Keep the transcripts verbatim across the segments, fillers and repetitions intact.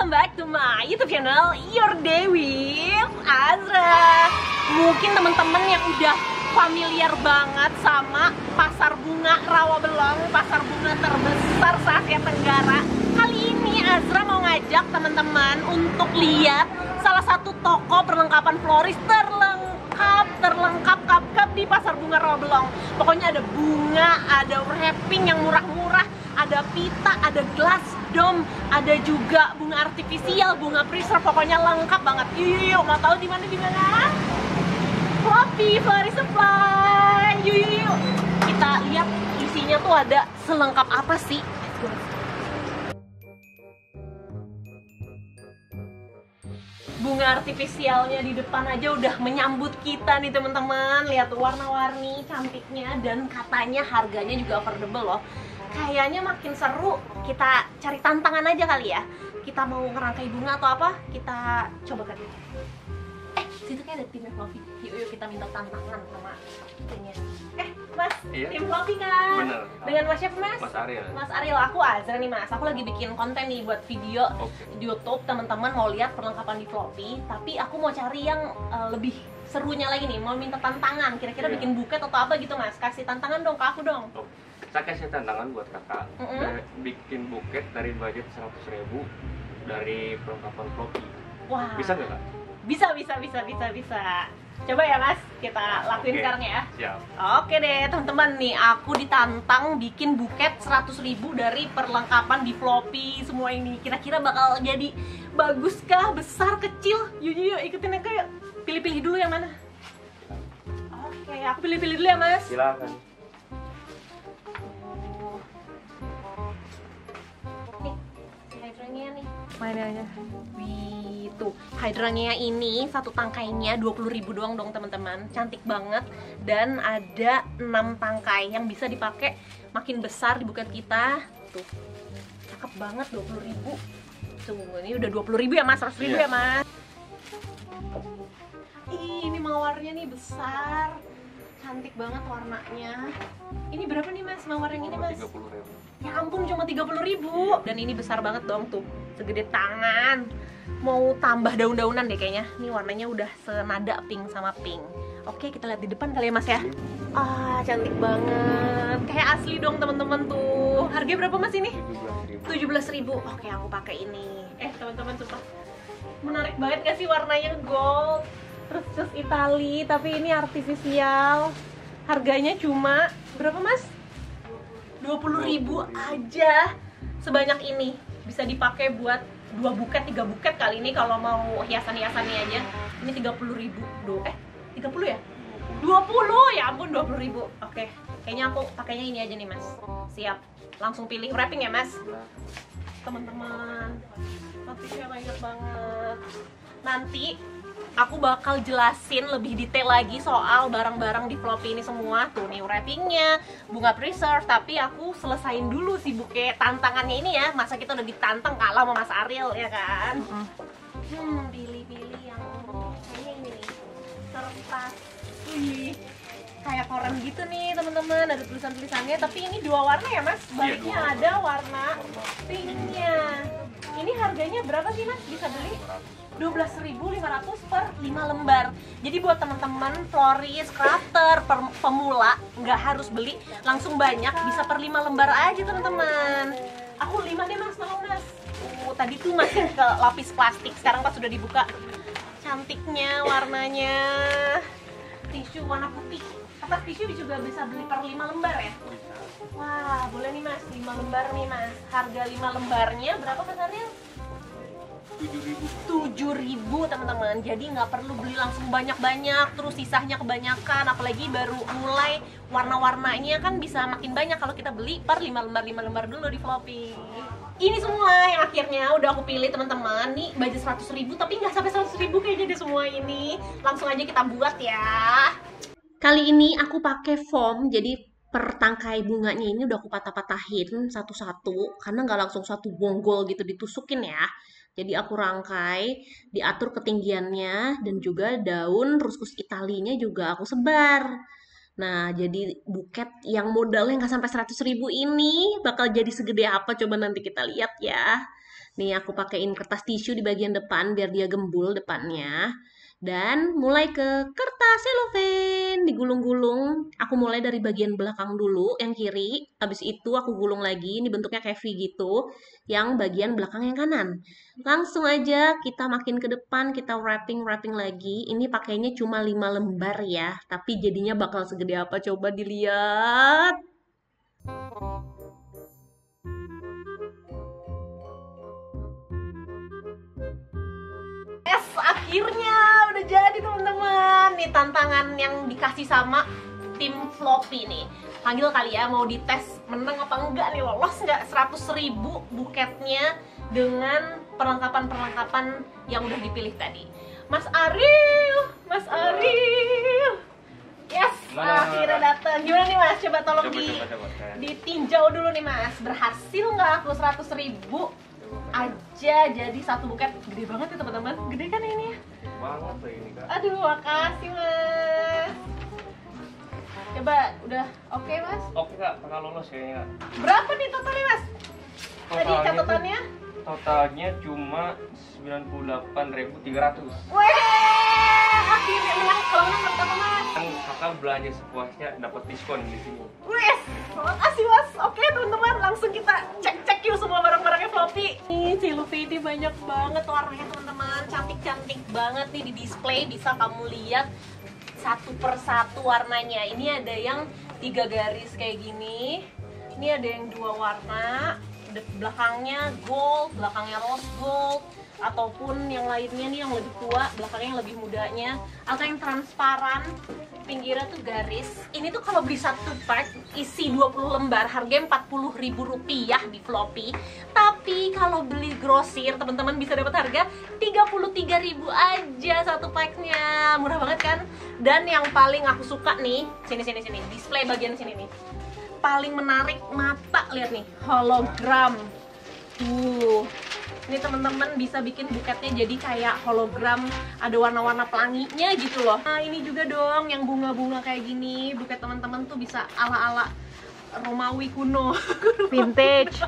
welcome back to my YouTube channel Your Day with Azra. Mungkin teman-teman yang udah familiar banget sama pasar bunga Rawabelong, pasar bunga terbesar se-Asia Tenggara. Kali ini Azra mau ngajak teman-teman untuk lihat salah satu toko perlengkapan floris terlengkap, terlengkap kap-kap di pasar bunga Rawabelong. Pokoknya ada bunga, ada wrapping yang murah-murah, ada pita, ada glass dome, ada juga bunga artifisial, bunga preserve, pokoknya lengkap banget. Yuk, yuk, yuk. Mau tahu di mana di mana? Floppy Floris Supply. Yuk, yuk, yuk. Kita lihat isinya tuh ada selengkap apa sih? Bunga artifisialnya di depan aja udah menyambut kita nih teman-teman. Lihat warna-warni cantiknya dan katanya harganya juga affordable loh. Kayaknya makin seru, kita cari tantangan aja kali ya. Kita mau ngerangkai bunga atau apa? Kita coba kan. Eh, situ kayak ada timnya Floppy. Yuk, yuk kita minta tantangan sama timnya. Eh, Mas, iya? Tim Floppy kan? Bener. Dengan Mas siapa, Mas? Mas Ariel. Mas Ariel, aku Azra nih Mas. Aku lagi bikin konten nih buat video okay. di YouTube. Teman-teman mau lihat perlengkapan di Floppy, tapi aku mau cari yang uh, lebih serunya lagi nih. Mau minta tantangan, kira-kira yeah. bikin buket atau apa gitu Mas. Kasih tantangan dong ke aku dong. Oh. Kita kasih tantangan buat kakak, mm -hmm. bikin buket dari budget seratus ribu dari perlengkapan Floppy. Wah. Bisa nggak kak? Bisa, bisa, bisa, bisa, bisa. Coba ya Mas, kita lakuin okay. sekarang ya. Siap. Oke deh teman-teman, nih aku ditantang bikin buket seratus ribu dari perlengkapan di Floppy semua ini. Kira-kira bakal jadi baguskah, besar, kecil? Yuk, yuk, yuk ikutin aku yuk. Pilih-pilih dulu yang mana. Oke, aku pilih-pilih dulu ya Mas. Silakan. Mainannya, wih tuh hydrangea ini satu tangkainya dua puluh ribu doang dong teman-teman, cantik banget. Dan ada enam tangkai yang bisa dipakai makin besar di buket kita. Tuh, cakep banget, dua puluh ribu. Tuh, ini udah dua puluh ribu ya Mas, seratus ribu yeah. ya Mas. Ih, ini mawarnya nih besar, cantik banget warnanya. Ini berapa nih Mas mawar yang ini Mas? tiga puluh ribu. Ya ampun, cuma tiga puluh ribu. Dan ini besar banget dong tuh, segede tangan. Mau tambah daun-daunan deh kayaknya. Ini warnanya udah senada pink sama pink. Oke, kita lihat di depan kali ya Mas ya. Ah, cantik banget. Kayak asli dong teman-teman tuh. Harganya berapa Mas ini? tujuh belas ribu. Oke, aku pakai ini. Eh teman-teman, sumpah menarik banget gak sih warnanya, gold terus terus Itali, tapi ini artifisial. Harganya cuma berapa Mas? dua puluh ribu aja. Sebanyak ini bisa dipakai buat dua buket, tiga buket kali ini kalau mau hiasan-hiasannya aja. Ini tiga puluh ribu. Duh, eh tiga puluh ya? dua puluh, ya ampun, dua puluh ribu. Oke, kayaknya aku pakainya ini aja nih Mas. Siap. Langsung pilih wrapping ya Mas. Teman-teman, motifnya banyak banget. Nanti aku bakal jelasin lebih detail lagi soal barang-barang di Floppy ini semua. Tuh nih wrappingnya, bunga preserve. Tapi aku selesain dulu si buket tantangannya ini ya. Masa kita udah ditantang kalah sama Mas Ariel ya kan. Hmm, pilih-pilih yang kayaknya ini nih, kertas. Wih, kayak koran gitu nih teman-teman. Ada tulisan-tulisannya. Tapi ini dua warna ya Mas. Baliknya iya, ada warna pinknya. Ini harganya berapa sih Mas? Bisa beli? dua belas ribu lima ratus per lima lembar. Jadi buat teman-teman floris, crafter, pemula nggak harus beli langsung banyak, bisa per lima lembar aja teman-teman. Aku lima deh Mas, tolong Mas. Uh, tadi tuh masih ke lapis plastik, sekarang pas sudah dibuka. Cantiknya warnanya. Tisu warna putih. Atas tisu juga bisa beli per lima lembar ya? Wah, boleh nih Mas, lima lembar nih Mas. Harga lima lembarnya berapa Mas Ariel? tujuh ribu teman-teman. Jadi nggak perlu beli langsung banyak-banyak terus sisanya kebanyakan, apalagi baru mulai warna-warnanya kan bisa makin banyak kalau kita beli per lima lembar lima lembar dulu di Floppy. Ini semua yang akhirnya udah aku pilih teman-teman. Nih budget seratus ribu tapi nggak sampai seratus ribu kayaknya deh semua ini. Langsung aja kita buat ya. Kali ini aku pakai foam, jadi per tangkai bunganya ini udah aku patah-patahin satu-satu karena nggak langsung satu bonggol gitu ditusukin ya. Jadi aku rangkai, diatur ketinggiannya, dan juga daun ruskus Italinya juga aku sebar. Nah, jadi buket yang modalnya nggak sampai seratus ribu ini bakal jadi segede apa? Coba nanti kita lihat ya. Nih, aku pakein kertas tisu di bagian depan biar dia gembul depannya. Dan mulai ke kertas cellophane, digulung-gulung. Aku mulai dari bagian belakang dulu, yang kiri. Habis itu aku gulung lagi, ini bentuknya kayak V gitu. Yang bagian belakang yang kanan. Langsung aja kita makin ke depan, kita wrapping-wrapping lagi. Ini pakainya cuma lima lembar ya, tapi jadinya bakal segede apa coba dilihat. Yes, akhirnya udah jadi teman-teman. Nih tantangan yang dikasih sama tim Floppy nih. Panggil kali ya, mau dites menang apa enggak nih, lolos nggak seratus ribu buketnya dengan perlengkapan-perlengkapan yang udah dipilih tadi. Mas Ariel, Mas Ariel. Yes, Mana? akhirnya datang. Gimana nih Mas? Coba tolong Coba, di coba, coba, coba. ditinjau dulu nih Mas. Berhasil nggak aku seratus ribu aja jadi satu buket? Gede banget ya teman-teman. Gede kan ini ya? Banget tuh ini kak. Aduh, makasih Mas. Coba udah oke Mas? Oke kak, kakak lolos kayaknya kak. Berapa nih totalnya Mas? Tadi Totalnya tuh- catatannya? Totalnya cuma sembilan puluh delapan ribu tiga ratus. Weh, akhirnya menang. Kalau menang dapat apa Mas? Kan kakak belanja sepuasnya dapat diskon di sini. Wes, makasih Mas. Oke teman-teman, langsung kita cek-cek yuk semua barang-barangnya Floppy. Nih, cellophane ini banyak banget warnanya teman-teman. Cantik-cantik banget nih di display. Bisa kamu lihat satu persatu warnanya. Ini ada yang tiga garis kayak gini. Ini ada yang dua warna. Belakangnya gold, belakangnya rose gold, ataupun yang lainnya nih yang lebih tua, belakangnya yang lebih mudanya, atau yang transparan, pinggirnya tuh garis. Ini tuh kalau beli satu pack isi dua puluh lembar harganya empat puluh ribu rupiah di Floppy. Tapi kalau beli grosir teman-teman bisa dapat harga tiga puluh tiga ribu aja satu packnya. Murah banget kan? Dan yang paling aku suka nih, sini sini sini, display bagian sini nih. Paling menarik mata, lihat nih, hologram. Tuh. Ini teman-teman bisa bikin buketnya jadi kayak hologram, ada warna-warna pelanginya gitu loh. Nah, ini juga dong yang bunga-bunga kayak gini. Buket teman-teman tuh bisa ala-ala Romawi kuno. Vintage.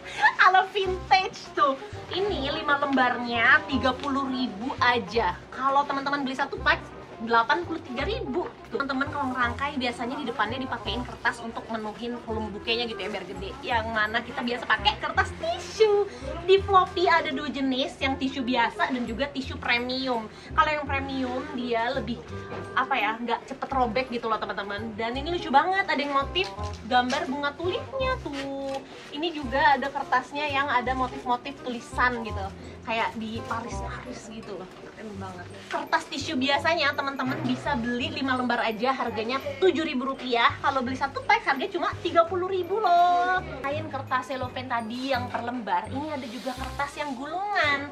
Ala vintage tuh. Ini lima lembarnya tiga puluh ribu aja. Kalau teman-teman beli satu pack delapan puluh tiga ribu. Teman-teman kalau ngerangkai biasanya di depannya dipakein kertas untuk menuhin volume bukenya gitu ya biar gede. Yang mana kita biasa pakai kertas tisu. Di Floppy ada dua jenis, yang tisu biasa dan juga tisu premium. Kalau yang premium dia lebih apa ya, nggak cepet robek gitu loh teman-teman. Dan ini lucu banget, ada yang motif gambar bunga tulipnya tuh. Ini juga ada kertasnya yang ada motif-motif tulisan gitu, kayak di Paris-Paris gitu loh. Keren banget. Kertas tisu biasanya teman-teman bisa beli lima lembar aja harganya tujuh ribu rupiah. Kalau beli satu pack harganya cuma tiga puluh ribu loh. Selain kertas cellophane tadi yang per lembar, ini ada juga kertas yang gulungan.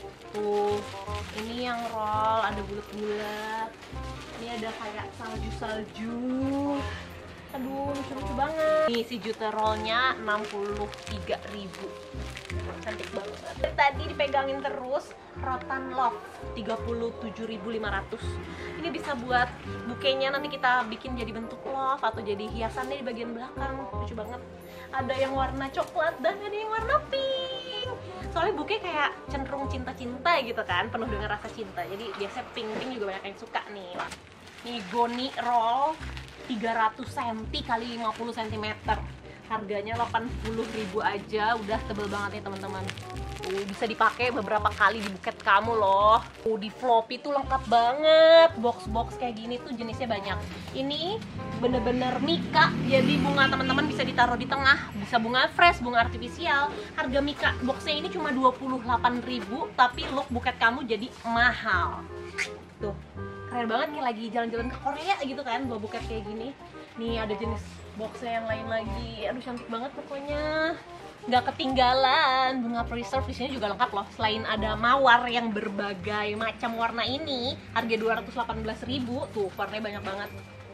Tuh, ini yang roll, ada bulat-bulat. Ini ada kayak salju-salju. Aduh, lucu-lucu banget. Nih si juta rollnya enam puluh tiga ribu. Cantik banget. Dari tadi dipegangin terus, Rotan Love tiga puluh tujuh ribu lima ratus. Ini bisa buat bukenya nanti kita bikin jadi bentuk love atau jadi hiasannya di bagian belakang. Lucu banget. Ada yang warna coklat dan ada yang warna pink. Soalnya buke kayak cenderung cinta-cinta gitu kan, penuh dengan rasa cinta. Jadi biasanya pink-pink juga banyak yang suka nih. Nih Goni Roll tiga ratus sentimeter kali lima puluh sentimeter. Harganya delapan puluh ribu aja, udah tebel banget nih teman-teman. Tuh, bisa dipakai beberapa kali di buket kamu loh. Tuh, di Floppy tuh lengkap banget. Box-box kayak gini tuh jenisnya banyak. Ini bener-bener mika, jadi bunga teman-teman bisa ditaruh di tengah. Bisa bunga fresh, bunga artifisial. Harga mika boxnya ini cuma dua puluh delapan ribu, tapi look buket kamu jadi mahal. Tuh, keren banget kayak lagi jalan-jalan ke Korea gitu kan, bawa buket kayak gini. Nih ada jenis boxnya yang lain lagi. Aduh cantik banget pokoknya. Nggak ketinggalan. Bunga preserve di sini juga lengkap loh. Selain ada mawar yang berbagai macam warna ini, harga dua ratus delapan belas ribu. Tuh, warnanya banyak banget.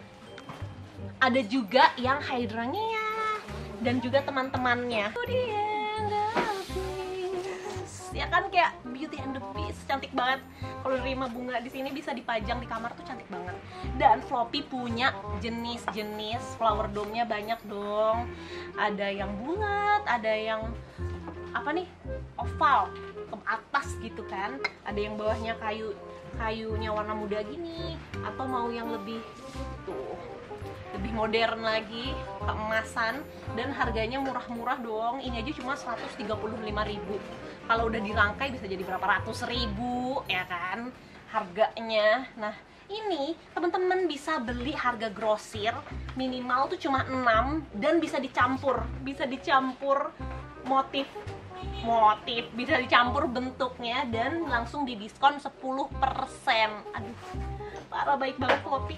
Ada juga yang hydrangea ya, dan juga teman-temannya. Itu dia, Davis. Beast ya kan, kayak Beauty and the Beast, cantik banget. Kalau nerima bunga di sini bisa dipajang di kamar tuh cantik banget. Dan Floppy punya jenis-jenis flower dome-nya banyak dong. Ada yang bulat, ada yang apa nih, oval ke atas gitu kan. Ada yang bawahnya kayu kayunya warna muda gini, atau mau yang lebih tuh lebih modern lagi, keemasan, dan harganya murah-murah dong. Ini aja cuma seratus tiga puluh lima ribu. Kalau udah dirangkai bisa jadi berapa ratus ribu ya kan harganya. Nah, ini teman-teman bisa beli harga grosir, minimal tuh cuma enam, dan bisa dicampur, bisa dicampur motif motif bisa dicampur bentuknya dan langsung didiskon sepuluh persen. Aduh, parah, baik banget Floppy.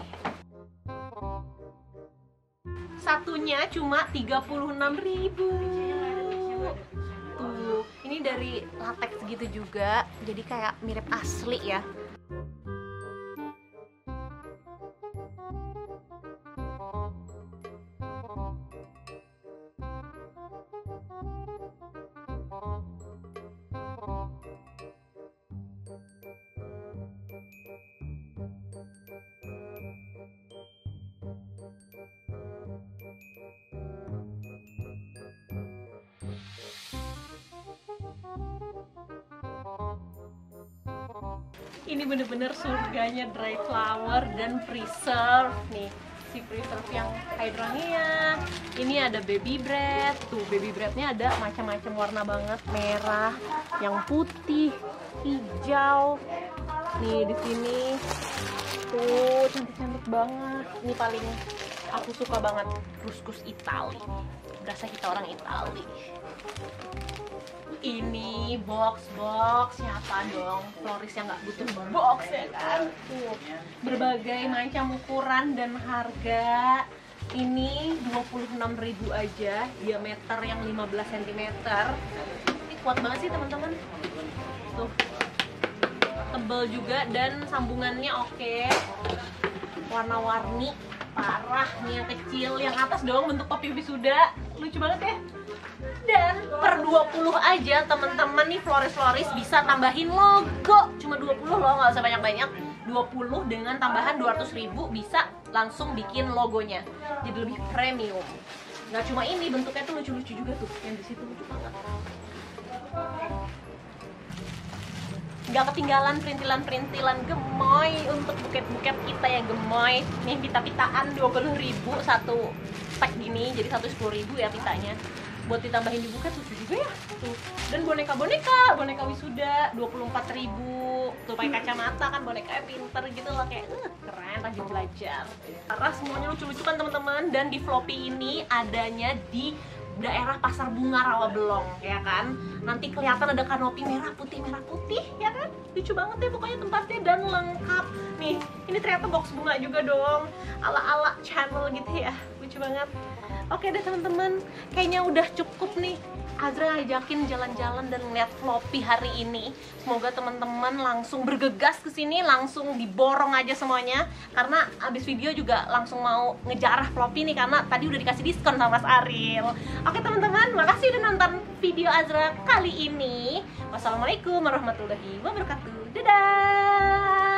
Satunya cuma tiga puluh enam ribu. Tuh, ini dari latex gitu juga, jadi kayak mirip asli ya. Ini bener-bener surganya dry flower dan preserve nih. Si preserve yang hydrangea. Ini ada baby bread. Tuh, baby breadnya ada macam-macam warna banget, merah, yang putih, hijau. Nih di sini tuh cantik-cantik banget. Ini paling aku suka banget, kuskus Itali. Berasa kita orang Itali. Ini box-box, siapa dong floris yang nggak butuh box ya kan. Tuh, berbagai macam ukuran dan harga. Ini dua puluh enam ribu aja, diameter yang lima belas sentimeter. Ini kuat banget sih teman-teman. Tuh, tebel juga dan sambungannya oke. Warna-warni, parah. Nih yang kecil, yang atas dong bentuk topi wisuda, lucu banget ya. Dan per dua puluh aja temen-temen nih floris-floris bisa tambahin logo. Cuma dua puluh loh, nggak usah banyak-banyak. dua puluh dengan tambahan dua ratus ribu bisa langsung bikin logonya. Jadi lebih premium. Nggak cuma ini, bentuknya tuh lucu-lucu juga tuh. Yang di situ lucu banget. Nggak ketinggalan perintilan-perintilan gemoy untuk buket-buket kita yang gemoy. Nih pita-pitaan dua puluh ribu satu pack gini, jadi satu sepuluh ribu ya pitanya. Buat ditambahin di buket lucu juga ya. Tuh. Dan boneka-boneka, boneka wisuda dua puluh empat ribu. Tuh pakai kacamata kan, bonekanya pinter gitu loh, kayak uh, keren, rajin belajar. Karena semuanya lucu-lucu kan teman-teman. Dan di Floppy ini adanya di daerah Pasar Bunga Rawabelong ya kan. Nanti kelihatan ada kanopi merah putih merah putih ya kan. Lucu banget ya pokoknya tempatnya dan lengkap. Nih, ini ternyata box bunga juga dong. Ala-ala channel gitu ya. Lucu banget. Oke deh teman-teman, kayaknya udah cukup nih Azra ngajakin jalan-jalan dan ngeliat Floppy hari ini. Semoga teman-teman langsung bergegas ke sini, langsung diborong aja semuanya. Karena abis video juga langsung mau ngejarah Floppy nih, karena tadi udah dikasih diskon sama Mas Ariel. Oke teman-teman, makasih udah nonton video Azra kali ini. Wassalamualaikum warahmatullahi wabarakatuh. Dadah.